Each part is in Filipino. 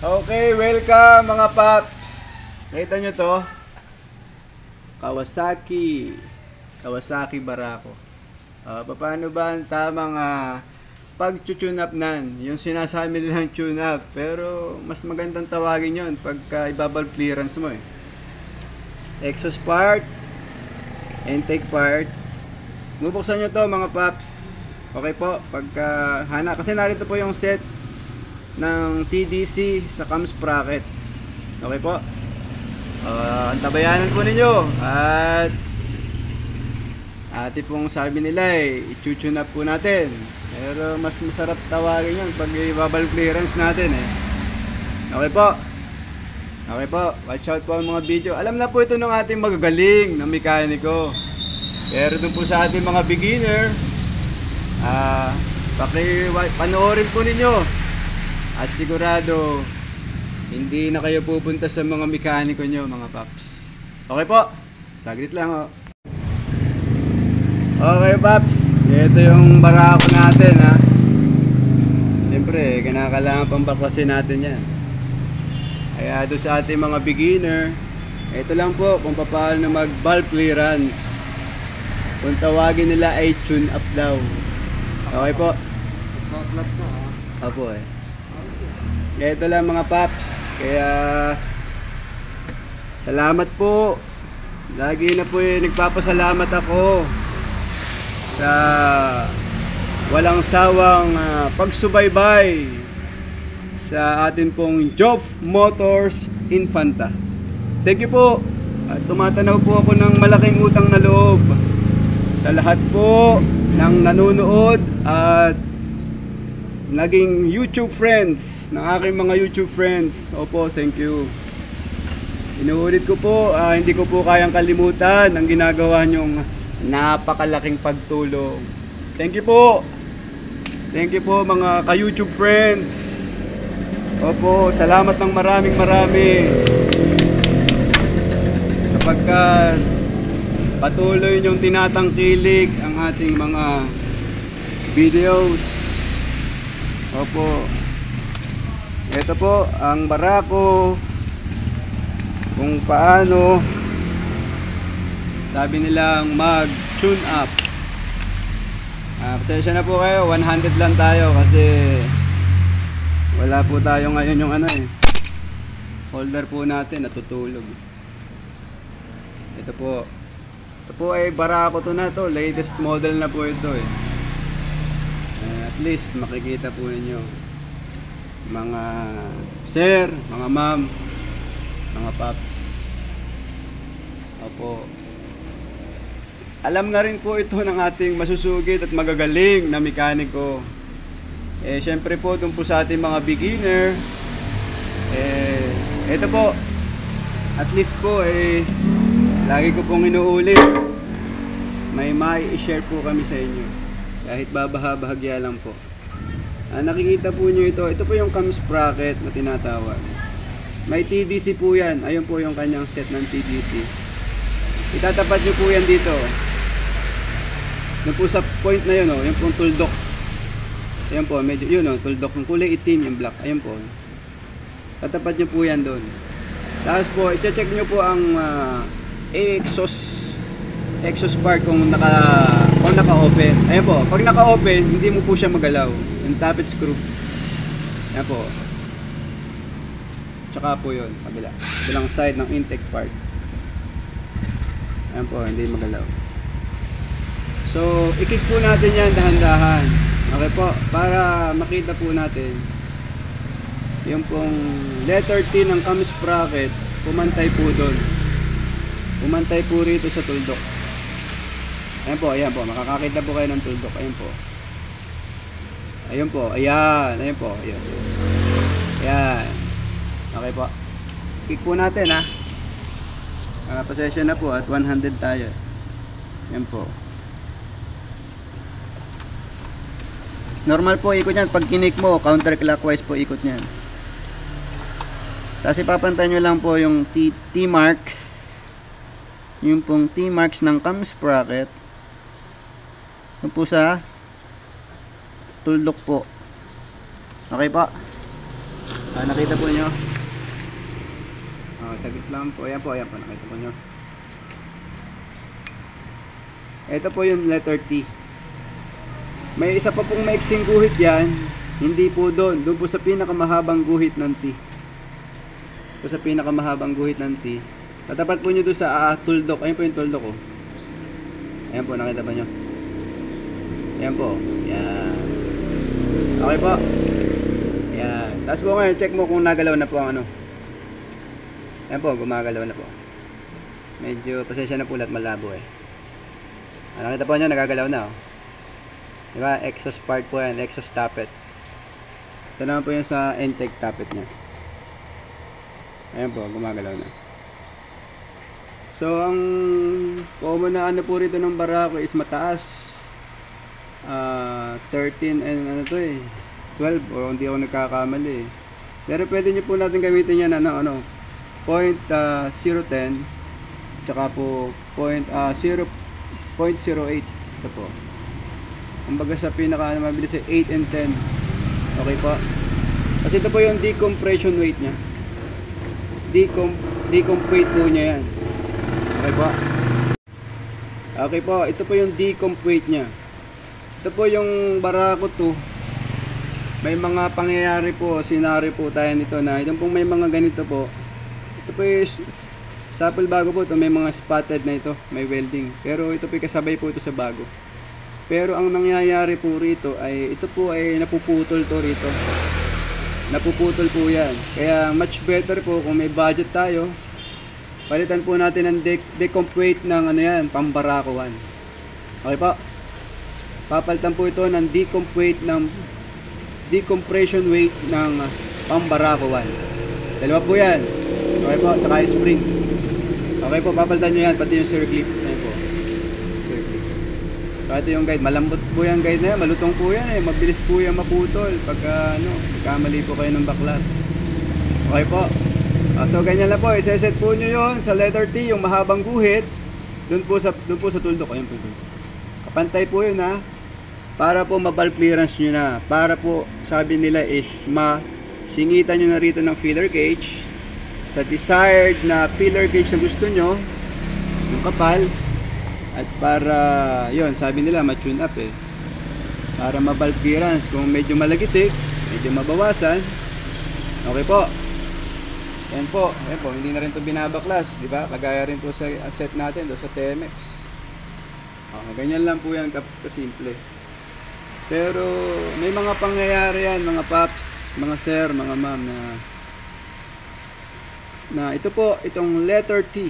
Okay, welcome mga paps. Nakita nyo to? Kawasaki Barako. Paano ba ang tamang pag-tune up nan? Yung sinasabi nilang tune up, pero mas magandang tawagin yon pagka ibabal clearance mo exhaust part, intake part. Bubuksan nyo to mga paps. Okay po, pagka kasi narito po yung set ng TDC sa cam sprocket. Okay po. Antabayanan po ninyo. At ati pong sabi nila i-tune up po natin. Pero mas masarap tawagin yun pag i-bubble clearance natin Okay po. Okay po. Watch out po ang mga video. Alam na po ito ng ating magagaling na mekaniko. Pero dun po sa ating mga beginner, panoorin po ninyo. At sigurado hindi na kayo pupunta sa mga mekaniko nyo mga paps. Okay po, saglit lang Okay paps, ito yung Barako natin Siyempre, kinakailangan pang baklasin natin yan. Kaya doon sa ating mga beginner, ito lang po kung paano mag valve clearance. Kung tawagin nila ay tune up daw. Okay po. Opo Ito lang mga paps. Kaya salamat po. Lagi na po nagpapasalamat ako sa walang sawang pagsubaybay sa atin pong Joff Motors Infanta. Thank you po. At tumatanaw po ako ng malaking utang na loob sa lahat po ng nanonood at naging YouTube friends, ng aking mga YouTube friends. Opo, thank you. Inuulit ko po, hindi ko po kayang kalimutan ang ginagawa nyong napakalaking pagtulong. Thank you po. Thank you po mga ka-YouTube friends. Opo, salamat ng marami sapagkat patuloy nyong tinatangkilik ang ating mga videos. Opo. Ito po ang Barako. Kung paano sabi nilang mag-tune up. Pasensya na po kayo, 100 lang tayo kasi wala po tayo ngayon yung holder po natin natutulog. Ito po. Ito po ay Barako to, latest model na po ito At least makikita po ninyo mga sir, mga ma'am, mga paps. Opo. Alam na rin po ito ng ating masusugid at magagaling na mekaniko. Syempre po dun po sa ating mga beginner, ito po, at least po lagi ko pong inuulit, may i-share po kami sa inyo. Kahit bahagya lang po. Nakikita po nyo ito po yung cam sprocket na tinatawag. May TDC po yan. Ayun po yung kanyang set ng TDC. Itatapat nyo po yan dito. Yung po sa point na yun yung pong tuldok. Ayun po, medyo yun tuldok. Yung kulay itim, yung black. Ayun po. Tatapat nyo po yan doon. Tapos po, i-check nyo po ang exhaust part kung naka-open. Ayan po, pag naka-open, hindi mo po siya magalaw. Yung tappet screw. Ayan po. Tsaka po yun, kabilang side ng intake part. Ayan po, hindi magalaw. So, i-kick po natin yan dahan-dahan. Okay po, para makita po natin yung pong letter T ng cam sprocket, pumantay po doon. Pumantay po rito sa tuldok. Ayan po, makakakita po kayo ng tuldok. Ayan po, ayan po, ayan. Okay po, kick po natin pasensya na po at 100 tayo. Ayan po. Normal po ikot yan. Pag kinik mo, counterclockwise po ikot nyan. Tapos ipapantay nyo lang po yung T-marks. Yung pong T-marks ng cam sprocket. Yung po sa tuldok po. Okay po. Nakita po nyo. Saglit lang po. Ayan po, nakita po nyo. Ito po yung letter T. May isa pa pong maiksing guhit yan. Hindi po doon. Doon po sa pinakamahabang guhit ng T. Ito sa pinakamahabang guhit ng T. Tatapat po nyo doon sa tuldok. Ayan po yung tuldok ko. Ayan po, nakita ba nyo? Ayan po. Yan. Okay po. Yan. Tapos po ngayon, check mo kung nagalaw na po ang ano. Ayan po, gumagalaw na po. Medyo pasensya na po lahat, malabo eh. Nakita po nyo, nagagalaw na oh. Diba? Exhaust part po yan, exhaust tappet. Ito naman po yung sa intake tappet nya. Ayan po, gumagalaw na. So, ang common na ano po rito ng Barako is mataas. 13 and ano to eh, 12 o hindi ako nagkakamali eh. Pero pwede nyo po natin gamitin yan ano, 0.010 tsaka po 0.08. Ito po. Kumbaga sa pinaka mabilis ay 8 and 10. Okay po. Kasi ito po yung decompression weight nya. Decomp weight po nya yan. Okay po. Okay po, ito po yung decomp weight nya. Ito po yung Barako 2. May mga pangyayari po, scenario po tayo nito na itong pong may mga ganito po. Ito po yung sample bago po ito, may mga spotted na ito, may welding. Pero ito po kasabay po ito sa bago. Pero ang nangyayari po rito ay ito po ay napuputol to rito. Napuputol po yan. Kaya much better po kung may budget tayo, palitan po natin ang decomp weight ng ano yan, pang Barako 1. Okay po. Papalitan po ito ng decomp weight ng decompression weight ng pang Barako 1. Dalawa po yan. Okay po, tsaka yung spring. Okay po, papalitan nyo yan, pati yung circlip. Ayan po. Circlip. So ito yung guide, malambot po yung guide na yan, malutong po yan eh, mabilis po yan maputol pagka kamali po kayo ng baklas. Okay po. So ganyan lang po, iseset po nyo yun sa letter T, yung mahabang guhit, dun po sa tuldok. Ayun po. Kapantay po yun ha. Para po ma-valve clearance nyo na. Para po, sabi nila is singitan nyo na rito ng filler gauge sa desired na filler gauge na gusto nyo, yung kapal. At para, yun, sabi nila ma-tune up eh. Para ma-valve clearance. Kung medyo malagitik, medyo mabawasan. Okay po. Ayan po, hindi na rin ito binabaklas, di ba? Kagaya rin po sa set natin do sa TMX. Ganyan lang po yan kasimple. Pero may mga pangyayari yan, mga paps, mga sir, mga ma'am na ito po, itong letter T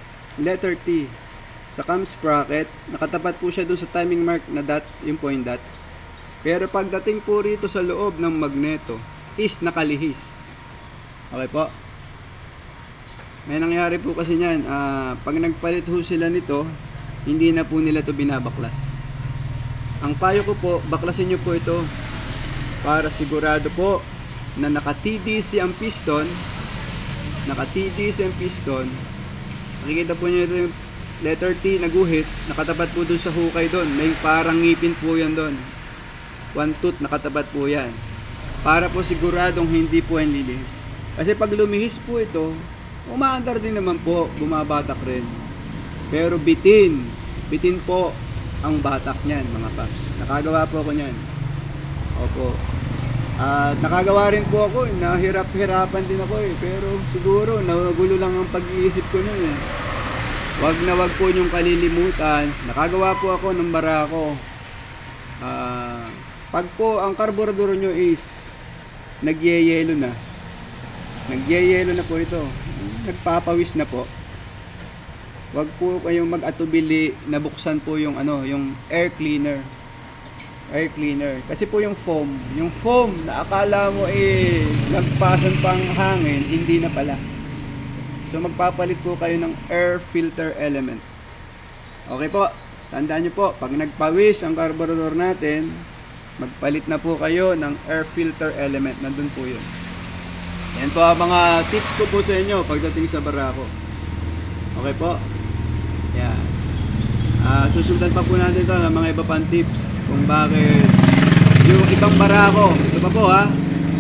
sa cam sprocket, nakatapat po siya doon sa timing mark na dot, yung point dot. Pero pagdating po rito sa loob ng magneto is nakalihis. Okay po. May nangyari po kasi niyan, pag nagpalit ho sila nito, hindi na po nila ito binabaklas. Ang payo ko po, baklasin nyo po ito para sigurado po na naka-TDC ang piston. Naka-TDC ang piston. Nakikita po nyo ito yung letter T na guhit, nakatapat po dun sa hukay dun. May parang ngipin po yan dun. One tooth nakatapat po yan. Para po siguradong hindi po yan lilihis. Kasi pag lumihis po ito, umaandar din naman po, bumabatak rin. Pero bitin po ang batak niyan mga paps. Nakagawa po ako niyan. Opo. At nakagawa rin po ako, nahirap-hirapan din ako eh. Pero siguro nagulo lang ang pag-iisip ko nun eh. Wag na wag po niyong kalilimutan. Nakagawa po ako ng Barako. Pag po ang karburador nyo is nagyeyelo na. Nagyeyelo na po ito. Nagpapawis na po. Wag po kayong mag-atubili na buksan po yung yung air cleaner. Air cleaner. Kasi po yung foam na akala mo nagpasan pang hangin, hindi na pala. So magpapalit po kayo ng air filter element. Okay po. Tandaan niyo po, pag nagpawis ang carburetor natin, magpalit na po kayo ng air filter element. Nandun po yun. Yan po ang mga tips ko po sa inyo pagdating sa Barako. Okay po. Yan. Susundan pa po natin ito ng mga iba pang tips kung bakit yung ibang Barako. Ito pa po ha.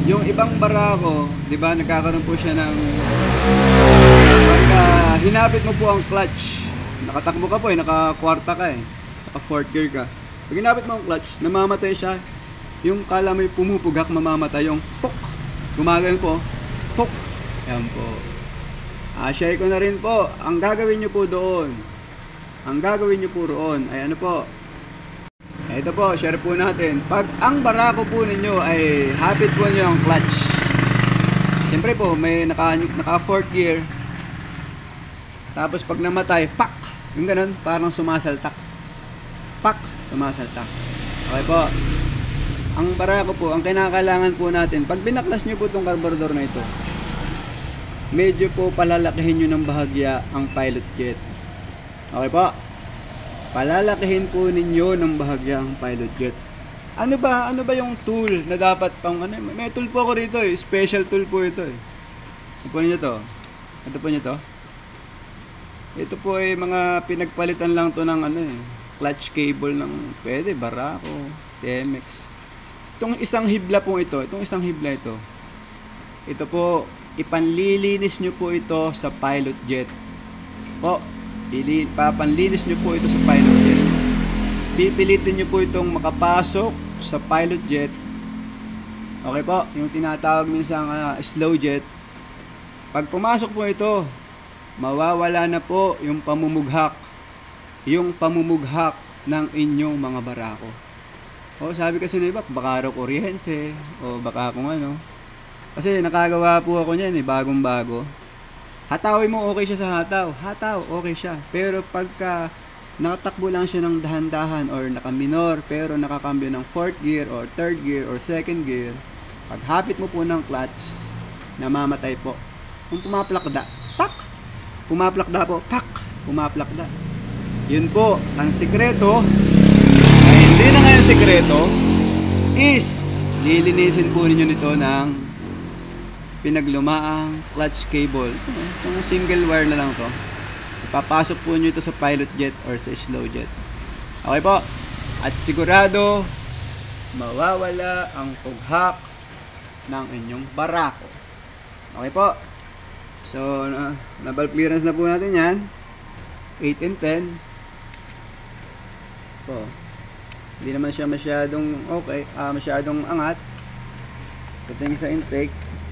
Yung ibang barako, di ba, nagkakaroon po siya ng pagka hinabit mo po ang clutch, nakatakbo ka po naka-kwarta ka saka fourth gear ka. Pag hinabit mo ang clutch, namamatay siya. Yung kala mo pumupugak, mamamatay yung pok. Gumagano po, pok. Yan po. Share ko na rin po, ang gagawin nyo po doon, ang gagawin nyo po roon ay ano po, ito po, share po natin. Pag ang barako po ninyo ay habit po nyo ang clutch, siyempre po may naka fourth gear, tapos pag namatay, pak, yung ganun, parang sumasaltak, pak, sumasaltak. Okay po, ang barako po, ang kinakailangan po natin, pag binaklas nyo po itong carburetor na ito, medyo po palalakihin nyo ng bahagya ang pilot jet. Okay po, palalakihin po ninyo ng bahagya ang pilot jet. Ano ba yung tool na dapat pang ano? May tool po ako rito special tool po ito Ito po niyo to. Ito po niyo to. Ito po ay mga pinagpalitan lang to ng clutch cable ng pwede barako, TMX. Itong isang hibla po ito, ito po ipanlilinis nyo po ito sa pilot jet. Po, papanlinis nyo po ito sa pilot jet. Pipilitin nyo po itong makapasok sa pilot jet. Okay po, yung tinatawag minsan slow jet. Pag pumasok po ito, mawawala na po yung pamumughak ng inyong mga barako. Sabi kasi na iba, baka raw kuryente o baka kung ano. Kasi nakagawa po ako niyan bagong bago. Hatawin mo, okay siya sa hataw, okay siya. Pero pagka nakatakbo lang siya ng dahan-dahan or naka-minor pero nakakambyo ng fourth gear or third gear or second gear, pag hapit mo po ng clutch, namamatay po. Kung pumaplakda, pak! Pumaplakda po, pak! Pumaplakda. Yun po, ang sikreto, ay hindi na ngayon sikreto, is lilinisin po ninyo nito ng pinaglumaang clutch cable. Itong single wire na lang to. Ipapasok po nyo ito sa pilot jet or sa slow jet. Okay po. At sigurado mawawala ang pughak ng inyong barako. Okay po. So na valve clearance na po natin yan. 8 and 10 po. Hindi naman siya masyadong okay, masyadong angat. Pagdating sa intake,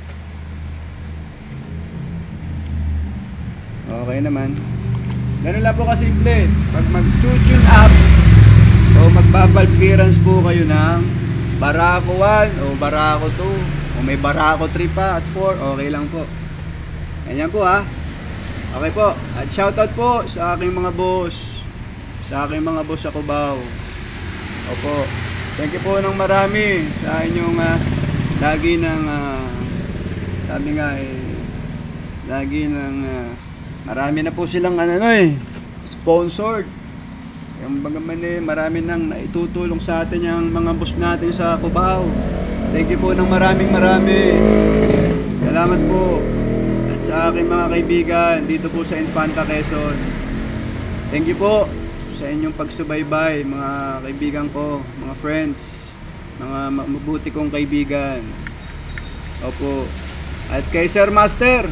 okay naman. Ganun lang po kasimple. Pag mag-tune up o magbavalve clearance po kayo ng barako 1 o barako 2 o may barako 3 pa at 4, okay lang po. Ganyan po Okay po. At shoutout po sa aking mga boss. Sa sa Cubao. Opo. Thank you po ng marami sa inyong lagi ng sabi nga lagi ng marami na po silang sponsored. Yung bagaman marami nang naitutulong sa atin yung mga boss natin sa Cubao. Thank you po ng maraming salamat po. At sa aking mga kaibigan dito po sa Infanta, Quezon, thank you po sa inyong pagsubaybay, mga kaibigan ko, mga friends, mga mabuti kong kaibigan. Opo. At kay Sir Master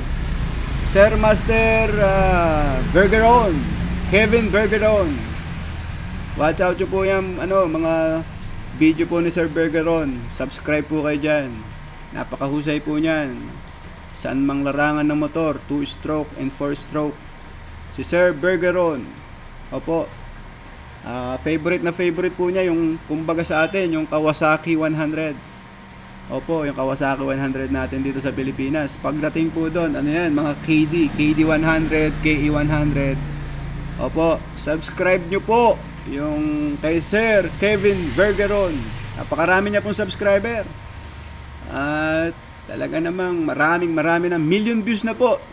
Bergeron, Kevin Bergeron, watch out nyo po yan mga video po ni Sir Bergeron. Subscribe po kayo dyan. Napakahusay po nyan. Saan mang larangan ng motor, 2-stroke and 4-stroke, si Sir Bergeron. Opo. Favorite po niya yung kumbaga sa atin, yung Kawasaki 100. Opo, yung Kawasaki 100 natin dito sa Pilipinas. Pagdating po doon, mga KD 100, KE 100. Opo, subscribe nyo po yung kay Sir Kevin Bergeron. Napakarami niya pong subscriber. At talaga namang marami na, million views na po.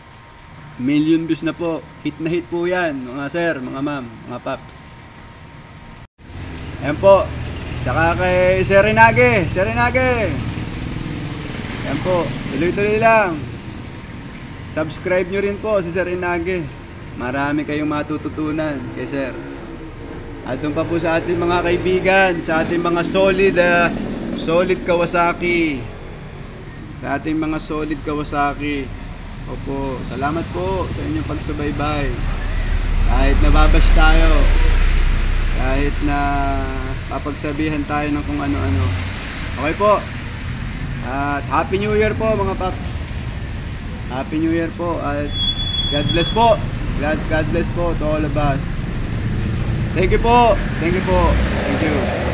Hit na hit po yan, mga sir, mga ma'am, mga paps. Ayan po. Tsaka kay Sir Rinage. Ayan po. Tuloy-tuloy lang. Subscribe nyo rin po si Sir Rinage. Marami kayong matututunan kay Sir. At doon pa po sa ating mga kaibigan, sa ating mga solid Kawasaki. sa ating mga solid Kawasaki. Opo, salamat po sa inyong pagsubaybay. Kahit nababash tayo, kahit na papagsabihan tayo ng kung ano-ano. Okay po. At Happy New Year po mga paps. Happy New Year po at God bless po. God bless po to all of us. Thank you po. Thank you po. Thank you.